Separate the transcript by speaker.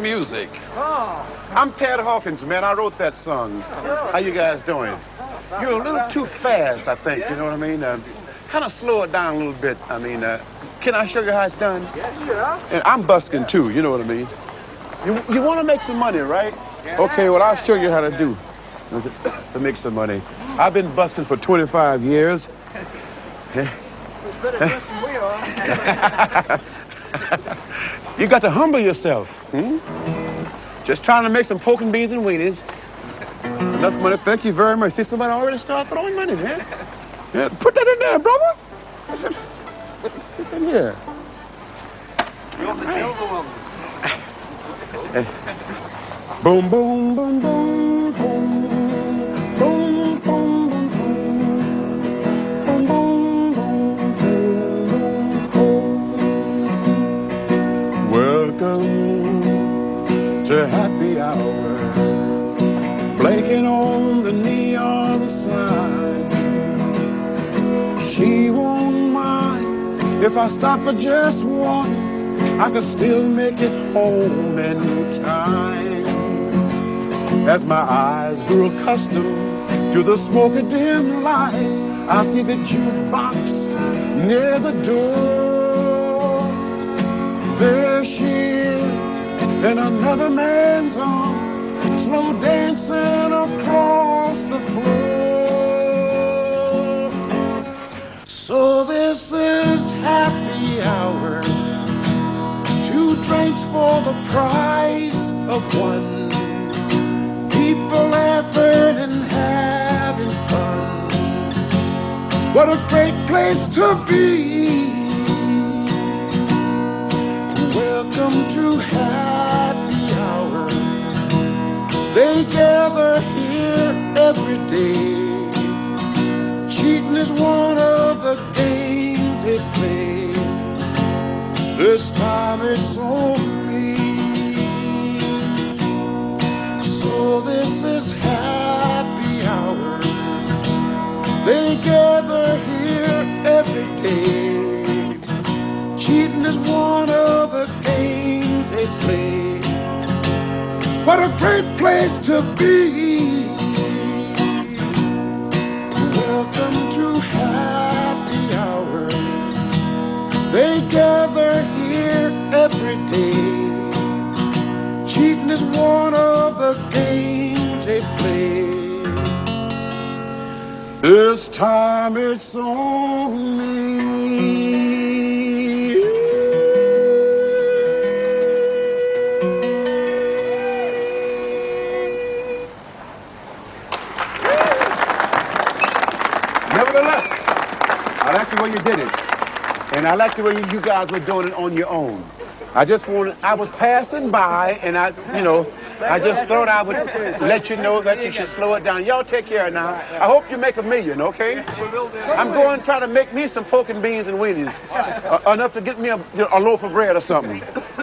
Speaker 1: music.
Speaker 2: Oh.
Speaker 3: I'm Ted Hawkins, man. I wrote that song. How you guys doing? You're a little too fast, I think. You know what I mean? Kind of slow it down a little bit. I mean, can I show you how it's done?
Speaker 2: Yeah, sure.
Speaker 3: And I'm busking too. You know what I mean? You want to make some money, right? Okay. Well, I'll show you how to do to make some money. I've been busking for 25 years.
Speaker 2: Better dressed than we are.
Speaker 3: You got to humble yourself. Just trying to make some pork and beans and weenies. Enough money. Thank you very much. See, somebody already started throwing money, man. Yeah, put that in there, brother. It's in here.
Speaker 2: You want the silver ones?
Speaker 3: Boom, boom, boom, boom, boom. Boom, boom, boom, boom. Boom, boom, boom, boom. Welcome to happy hour. Blinking on the neon sign. She won't mind if I stop for just one. I could still make it home in time. As my eyes grew accustomed to the smoky dim lights, I see the jukebox near the door. There she is in another man's arms, slow dancing across the floor. So this is happy hour. 2 drinks for the price of one. People laughing and having fun. What a great place to be. Welcome to happy hour. They gather here every day. Cheating is one of the games they play. This time it's on me. So this is happy hour. They gather here every day. Cheating is one of the games they play. What a great place to be. Welcome to happy hour. They gather here every day. Cheating is one of the games they play. This time it's on me. Nevertheless, I like the way you did it. And I like the way you guys were doing it on your own. I was passing by, and I just thought I would let you know that you should slow it down. Y'all take care now. I hope you make $1 million, okay? I'm going to try to make me some pork and beans and weenies, enough to get me a loaf of bread or something.